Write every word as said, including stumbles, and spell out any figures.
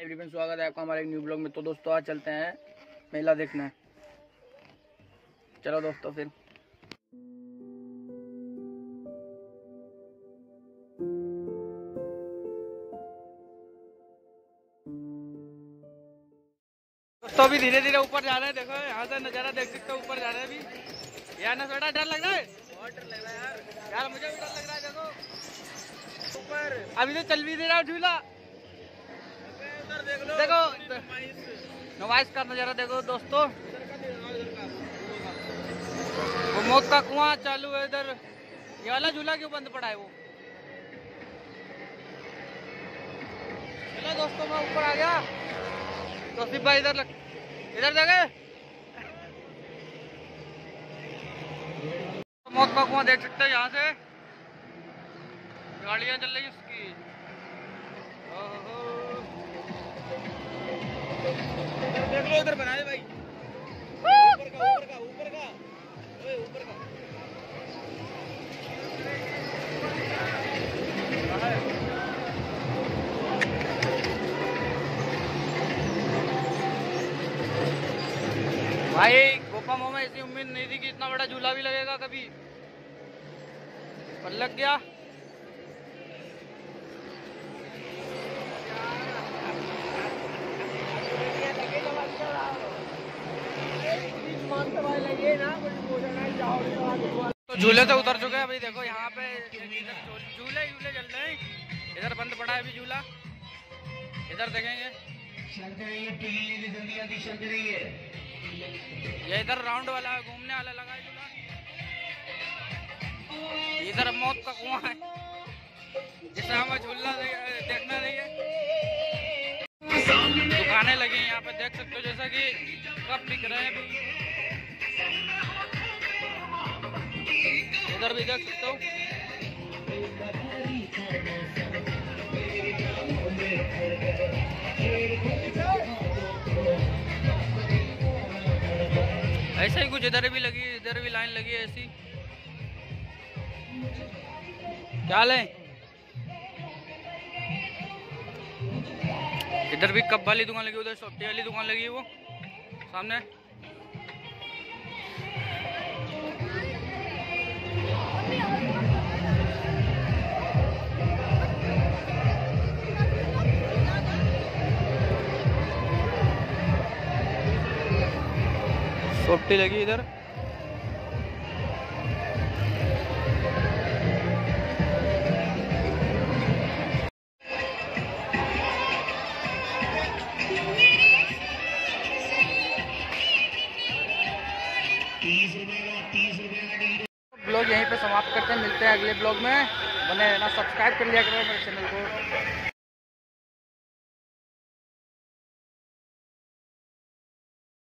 Everyone, स्वागत है आपका हमारे एक न्यू ब्लॉग में। तो दोस्तों आज चलते हैं मेला देखने। चलो दोस्तों फिर। दोस्तों अभी धीरे धीरे ऊपर जा रहे हैं। देखो यहाँ से नजारा देख सकते हो, ऊपर जा रहे हैं अभी। यार ना थोड़ा डर लग रहा है, बहुत डर लग रहा है यार। यार मुझे भी डर लग रहा है। देखो ऊपर अभी तो चल भी दे रहा झूला। देखो देखो नवाइस का नजारा देखो दोस्तों। वो मौत का कुआं चालू है इधर। ये वाला झूला क्यों बंद पड़ा है वो? चलो दोस्तों मैं ऊपर आ गया। तो सिर्फ भाई इधर लग... इधर देखे मौत का कुआं देख सकते हैं। यहाँ से गाड़ियां चल रही उसकी। देख लो इधर बनाए भाई। ऊपर का ऊपर का ऊपर का ओए ऊपर का भाई। गोपा मोह में ऐसी उम्मीद नहीं थी कि इतना बड़ा झूला भी लगेगा कभी, पर लग गया। तो झूले से उतर चुके हैं अभी। देखो यहाँ पे झूले झूले चल रहे हैं। इधर बंद पड़ा है अभी झूला। इधर देखेंगे ये इधर राउंड वाला घूमने वाला लगा है झूला। इधर मौत का कुआं है जिसमें हमें झूलना देखना नहीं है। दुकानें लगी हैं यहाँ पे देख सकते हो, जैसा कि कप बिक रहे हैं अभी। इधर भी देख सकते हो। ऐसा ही कुछ इधर भी लगी, इधर भी लाइन लगी है ऐसी। क्या ले इधर भी कप वाली दुकान लगी, उधर सॉफ्टी वाली दुकान लगी है वो सामने। सॉफ्टी लगी इधर। ब्लॉग यहीं पे समाप्त करते हैं। मिलते हैं अगले ब्लॉग में। बने रहना, सब्सक्राइब कर लिया करो मेरे चैनल को।